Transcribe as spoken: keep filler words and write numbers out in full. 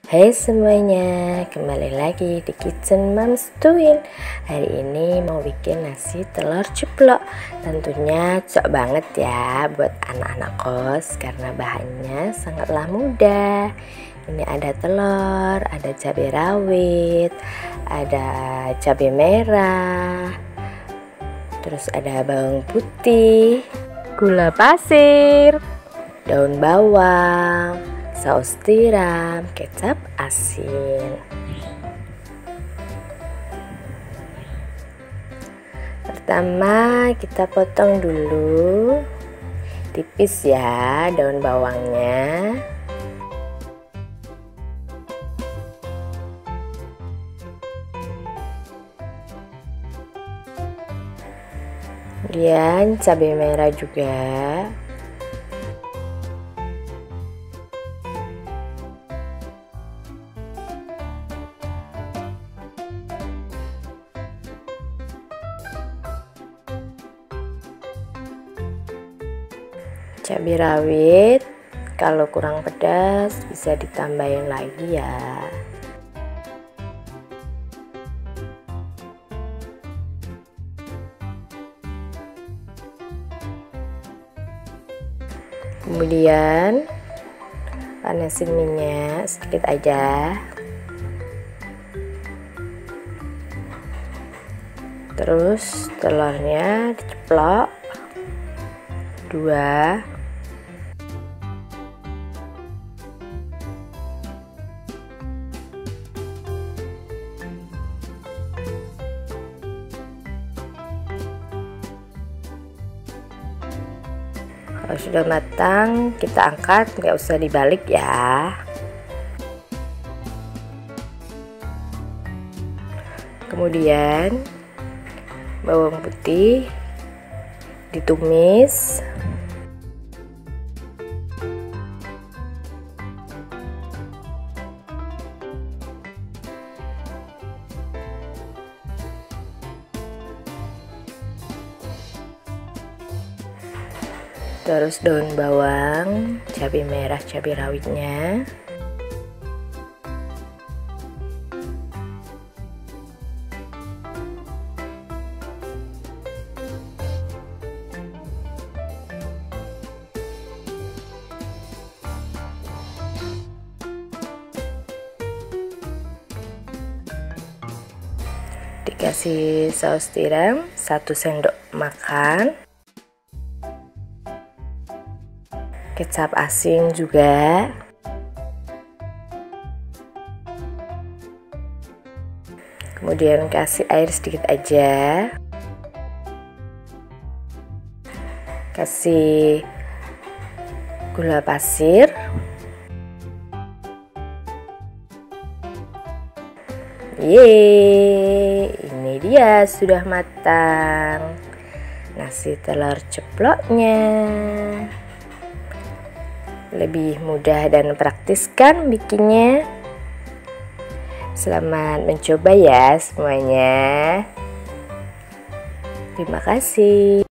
Hai semuanya, kembali lagi di Kitchen Moms Twin. Hari ini mau bikin nasi telur ceplok. Tentunya cocok banget ya buat anak-anak kos karena bahannya sangatlah mudah. Ini ada telur, ada cabai rawit, ada cabai merah, terus ada bawang putih, gula pasir, daun bawang, saus tiram, kecap asin. Pertama kita potong dulu tipis ya daun bawangnya. Kemudian cabai merah juga. Cabai rawit, kalau kurang pedas bisa ditambahin lagi ya. Kemudian panasin minyak sedikit aja. Terus telurnya diceplok dua. Kalau sudah matang kita angkat, nggak usah dibalik ya. Kemudian bawang putih ditumis. Terus daun bawang, cabai merah, cabai rawitnya. Dikasih saus tiram satu sendok makan. Kecap asin juga. Kemudian kasih air sedikit aja. Kasih gula pasir. Yeay, ini dia sudah matang nasi telur ceploknya. Lebih mudah dan praktis kan bikinnya? Selamat mencoba ya semuanya. Terima kasih.